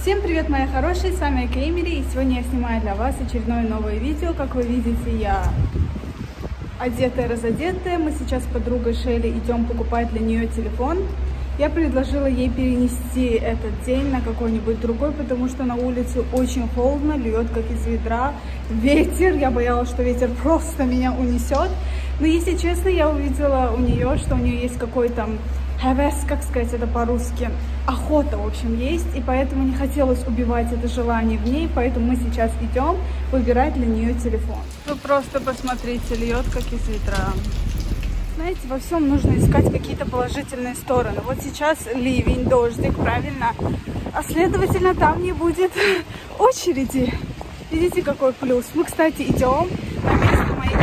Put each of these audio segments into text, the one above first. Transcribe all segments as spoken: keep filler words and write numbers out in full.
Всем привет, мои хорошие, с вами Эмили, и сегодня я снимаю для вас очередное новое видео. Как вы видите, я одетая, разодетая. Мы сейчас с подругой Шелли идем покупать для нее телефон. Я предложила ей перенести этот день на какой-нибудь другой, потому что на улице очень холодно, льет как из ведра, ветер. Я боялась, что ветер просто меня унесет. Но если честно, я увидела у нее, что у нее есть какой-то хэвэс, как сказать это по-русски, охота, в общем, есть, и поэтому не хотелось убивать это желание в ней, поэтому мы сейчас идем выбирать для нее телефон. Вы просто посмотрите, льет как из ведра. Знаете, во всем нужно искать какие-то положительные стороны. Вот сейчас ливень, дождик, правильно, а следовательно там не будет очереди. Видите, какой плюс. Мы, кстати, идем на место моей.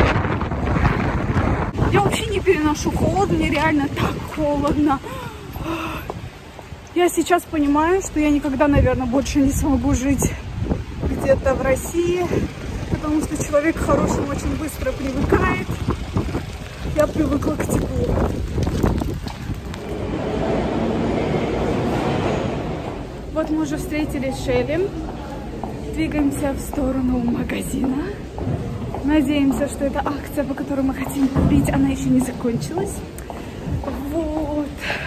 Я вообще не переношу холод, мне реально так холодно. Я сейчас понимаю, что я никогда, наверное, больше не смогу жить где-то в России, потому что человек к хорошему очень быстро привыкает. Я привыкла к теплу. Вот мы уже встретились с Шелли. Двигаемся в сторону магазина. Надеемся, что эта акция, по которой мы хотим купить, она еще не закончилась. Вот.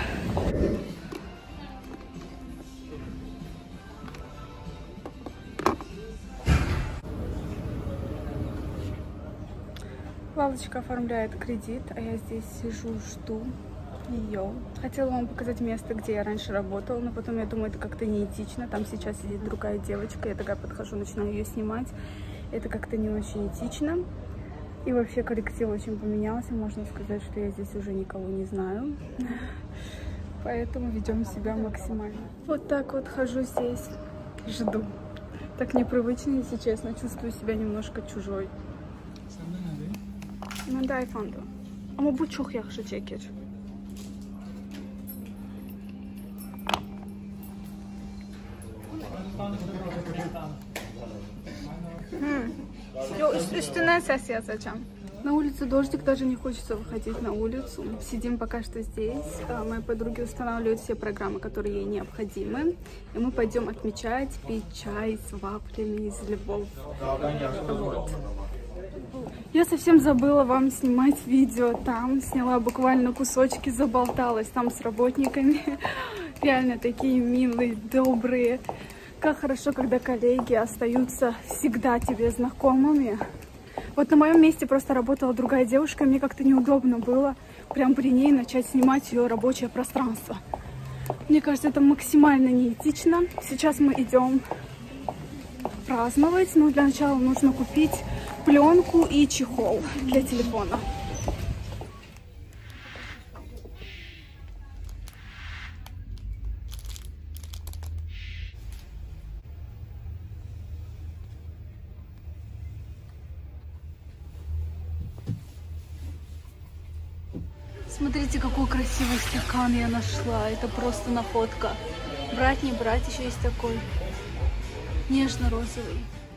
Лавочка оформляет кредит, а я здесь сижу, жду ее. Хотела вам показать место, где я раньше работала, но потом я думаю, это как-то неэтично. Там сейчас сидит другая девочка, я такая подхожу, начинаю ее снимать. Это как-то не очень этично. И вообще коллектив очень поменялся. Можно сказать, что я здесь уже никого не знаю. Поэтому ведем себя максимально. Вот так вот хожу здесь, жду. Так непривычно, если честно. Чувствую себя немножко чужой. Ну да, efendim. Ama bu çok yaxşı çekir. Yo, üstünden ses yazacağım. На улице дождик, даже не хочется выходить на улицу. Сидим пока что здесь. Мои подруги устанавливают все программы, которые ей необходимы. И мы пойдем отмечать, пить чай с вафлями из Львов. Вот. Я совсем забыла вам снимать видео там. Сняла буквально кусочки, заболталась там с работниками. Реально такие милые, добрые. Как хорошо, когда коллеги остаются всегда тебе знакомыми. Вот на моем месте просто работала другая девушка, мне как-то неудобно было прям при ней начать снимать ее рабочее пространство. Мне кажется, это максимально неэтично. Сейчас мы идем праздновать, но для начала нужно купить пленку и чехол для телефона. Смотрите, какой красивый стакан я нашла. Это просто находка. Брать, не брать, еще есть такой нежно-розовый.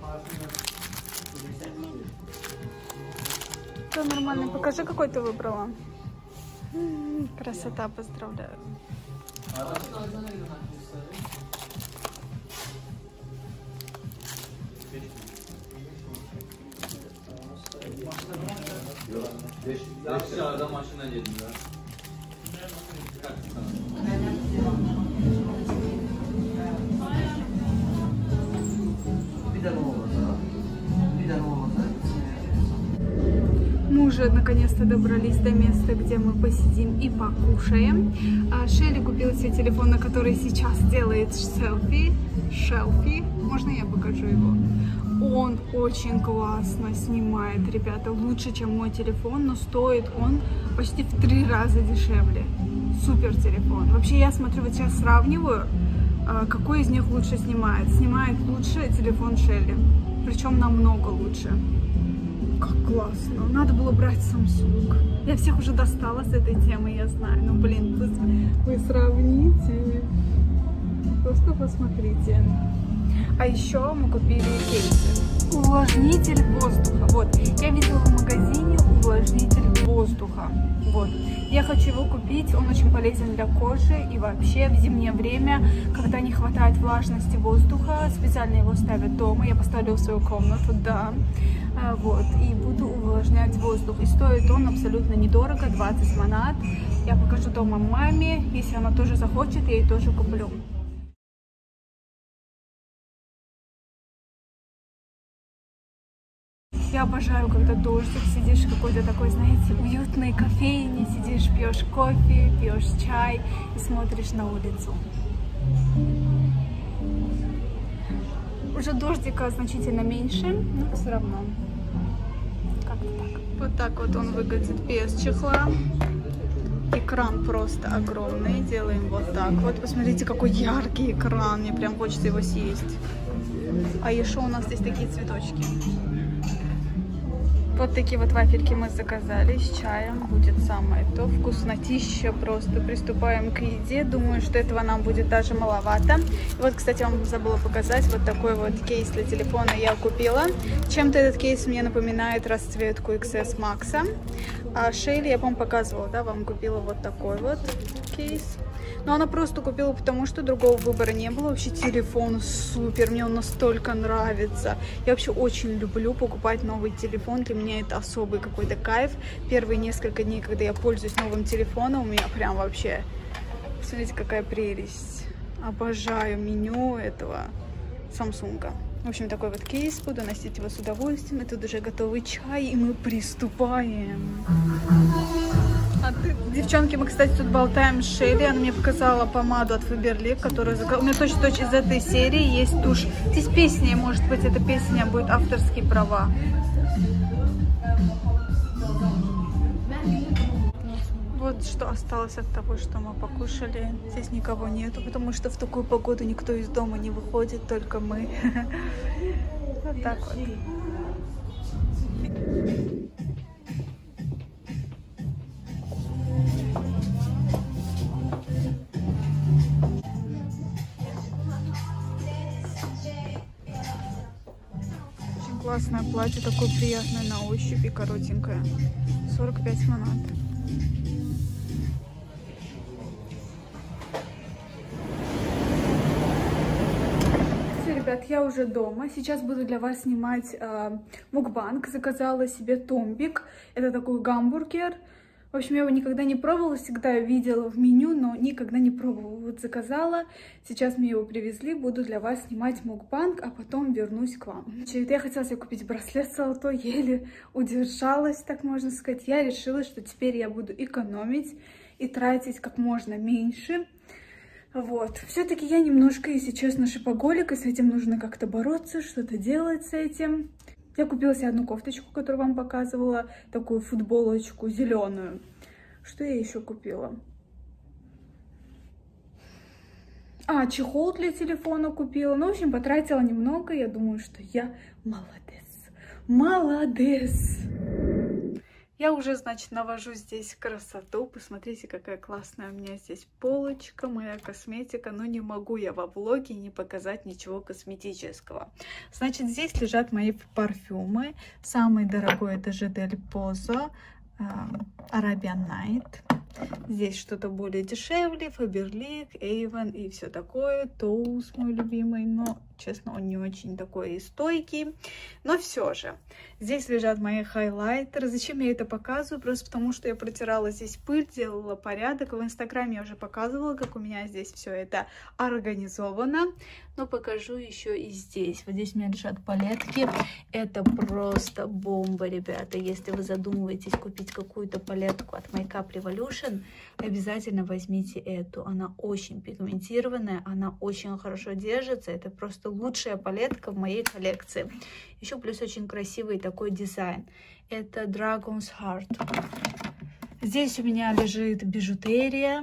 Все нормально. Покажи, какой ты выбрала. М-м, красота, поздравляю. Мы уже наконец-то добрались до места, где мы посидим и покушаем. Шелли купила себе телефон, на который сейчас делает селфи. Шелфи. Можно я покажу его? Он очень классно снимает, ребята, лучше, чем мой телефон, но стоит он почти в три раза дешевле. Супер телефон. Вообще, я смотрю, вот сейчас сравниваю, какой из них лучше снимает. Снимает лучше телефон Шелли, причем намного лучше. Как классно. Надо было брать Samsung. Я всех уже достала с этой темы, я знаю. Но, блин, вы, вы сравните. Просто посмотрите. А еще мы купили кейсы. Увлажнитель воздуха. Вот, я видела в магазине увлажнитель воздуха. Вот. Я хочу его купить, он очень полезен для кожи и вообще в зимнее время, когда не хватает влажности воздуха, специально его ставят дома, я поставлю в свою комнату, да, вот, и буду увлажнять воздух. И стоит он абсолютно недорого, двадцать манат. Я покажу дома маме, если она тоже захочет, я ей тоже куплю. Я обожаю, когда дождик, сидишь в какой-то такой, знаете, уютной кофейне, сидишь, пьешь кофе, пьешь чай и смотришь на улицу. Уже дождика значительно меньше, но все равно. Как-то так. Вот так вот он выглядит без чехла. Экран просто огромный. Делаем вот так вот. Посмотрите, какой яркий экран. Мне прям хочется его съесть. А еще у нас здесь такие цветочки. Вот такие вот вафельки мы заказали с чаем. Будет самое то. Вкуснотища просто. Приступаем к еде. Думаю, что этого нам будет даже маловато. И вот, кстати, вам забыла показать. Вот такой вот кейс для телефона я купила. Чем-то этот кейс мне напоминает расцветку икс эс Max. А Шейли, я, по-моему, показывала, да, вам купила вот такой вот кейс. Но она просто купила, потому что другого выбора не было. Вообще телефон супер, мне он настолько нравится. Я вообще очень люблю покупать новый телефон. Для меня это особый какой-то кайф. Первые несколько дней, когда я пользуюсь новым телефоном, у меня прям вообще... Смотрите, какая прелесть. Обожаю меню этого Samsung. В общем, такой вот кейс. Буду носить его с удовольствием. И тут уже готовый чай, и мы приступаем. А ты... Девчонки, мы, кстати, тут болтаем с Шелли. Она мне показала помаду от Faberlic, которую заказала. У меня точно-точно из этой серии есть тушь. Здесь песня, может быть, эта песня будет авторские права. Вот что осталось от того, что мы покушали. Здесь никого нету, потому что в такую погоду никто из дома не выходит, только мы. Вот так вот. Очень классное платье, такое приятное на ощупь и коротенькое. сорок пять манат. Ребят, я уже дома. Сейчас буду для вас снимать э, мукбанг. Заказала себе томбик. Это такой гамбургер. В общем, я его никогда не пробовала, всегда видела в меню, но никогда не пробовала. Вот заказала. Сейчас мне его привезли. Буду для вас снимать мукбанг, а потом вернусь к вам. Я хотела себе купить браслет золотой, еле удержалась, так можно сказать. Я решила, что теперь я буду экономить и тратить как можно меньше. Вот. Все-таки я немножко, если честно, шопоголик, и с этим нужно как-то бороться, что-то делать с этим. Я купила себе одну кофточку, которую вам показывала, такую футболочку зеленую. Что я еще купила? А, чехол для телефона купила. Ну, в общем, потратила немного. Я думаю, что я молодец. Молодец! Я уже, значит, навожу здесь красоту. Посмотрите, какая классная у меня здесь полочка, моя косметика. Но не могу я во влоге не показать ничего косметического. Значит, здесь лежат мои парфюмы. Самый дорогой это Жидель Позо Arabian Night. Здесь что-то более дешевле, Faberlic, Avon и все такое. Тоус мой любимый, но, честно, он не очень такой и стойкий. Но все же. Здесь лежат мои хайлайтеры. Зачем я это показываю? Просто потому, что я протирала здесь пыль, делала порядок. В инстаграме я уже показывала, как у меня здесь все это организовано. Но покажу еще и здесь. Вот здесь у меня лежат палетки. Это просто бомба, ребята. Если вы задумываетесь купить какую-то палетку от Makeup Revolution, обязательно возьмите эту. Она очень пигментированная, она очень хорошо держится. Это просто лучшая палетка в моей коллекции. Еще плюс очень красивый такой дизайн. Это Dragon's Heart. Здесь у меня лежит бижутерия.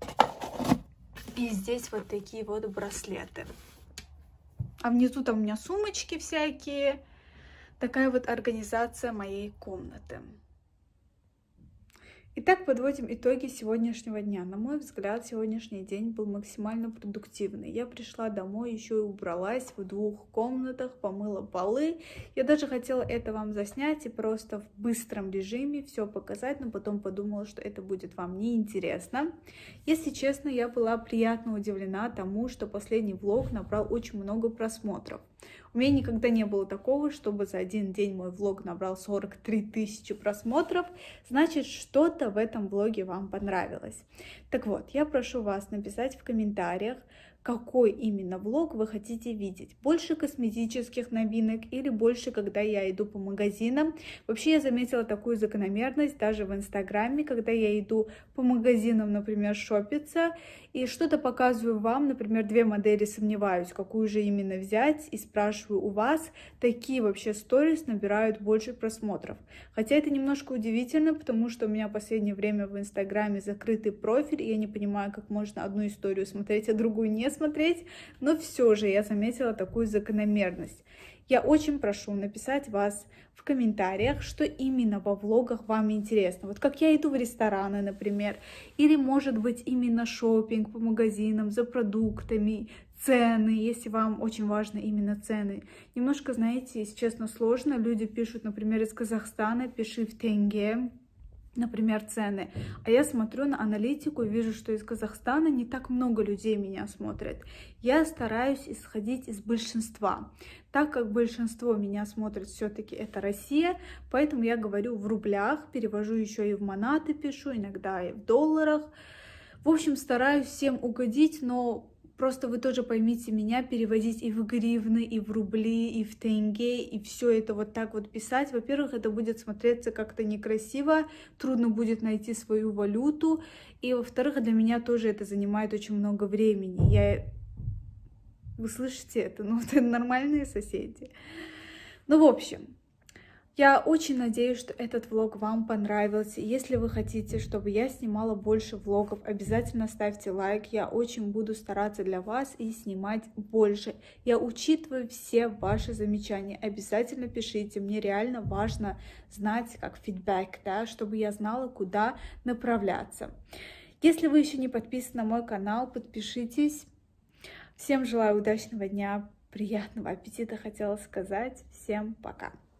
И здесь вот такие вот браслеты. А внизу там у меня сумочки всякие. Такая вот организация моей комнаты. Итак, подводим итоги сегодняшнего дня. На мой взгляд, сегодняшний день был максимально продуктивный. Я пришла домой, еще и убралась в двух комнатах, помыла полы. Я даже хотела это вам заснять и просто в быстром режиме все показать, но потом подумала, что это будет вам неинтересно. Если честно, я была приятно удивлена тому, что последний влог набрал очень много просмотров. У меня никогда не было такого, чтобы за один день мой влог набрал сорок три тысячи просмотров. Значит, что-то в этом влоге вам понравилось. Так вот, я прошу вас написать в комментариях, какой именно влог вы хотите видеть. Больше косметических новинок или больше, когда я иду по магазинам. Вообще я заметила такую закономерность даже в Инстаграме, когда я иду по магазинам, например, шопиться, и что-то показываю вам, например, две модели, сомневаюсь, какую же именно взять, и спрашиваю у вас, такие вообще сторис набирают больше просмотров. Хотя это немножко удивительно, потому что у меня в последнее время в Инстаграме закрытый профиль, и я не понимаю, как можно одну историю смотреть, а другую не смотреть, но все же я заметила такую закономерность. Я очень прошу написать вас в комментариях, что именно во влогах вам интересно. Вот как я иду в рестораны, например, или может быть именно шопинг по магазинам, за продуктами, цены, если вам очень важны именно цены. Немножко, знаете, если честно, сложно. Люди пишут, например, из Казахстана, пиши в тенге, например, цены. А я смотрю на аналитику и вижу, что из Казахстана не так много людей меня смотрят. Я стараюсь исходить из большинства. Так как большинство меня смотрит все-таки это Россия, поэтому я говорю в рублях, перевожу еще и в монаты пишу, иногда и в долларах. В общем, стараюсь всем угодить, но просто вы тоже поймите меня, переводить и в гривны, и в рубли, и в тенге, и все это вот так вот писать. Во-первых, это будет смотреться как-то некрасиво, трудно будет найти свою валюту. И во-вторых, для меня тоже это занимает очень много времени. Я... Вы слышите это? Ну, это нормальные соседи. Ну, в общем... Я очень надеюсь, что этот влог вам понравился. Если вы хотите, чтобы я снимала больше влогов, обязательно ставьте лайк. Я очень буду стараться для вас и снимать больше. Я учитываю все ваши замечания. Обязательно пишите. Мне реально важно знать, как фидбэк, да, чтобы я знала, куда направляться. Если вы еще не подписаны на мой канал, подпишитесь. Всем желаю удачного дня, приятного аппетита, хотела сказать. Всем пока!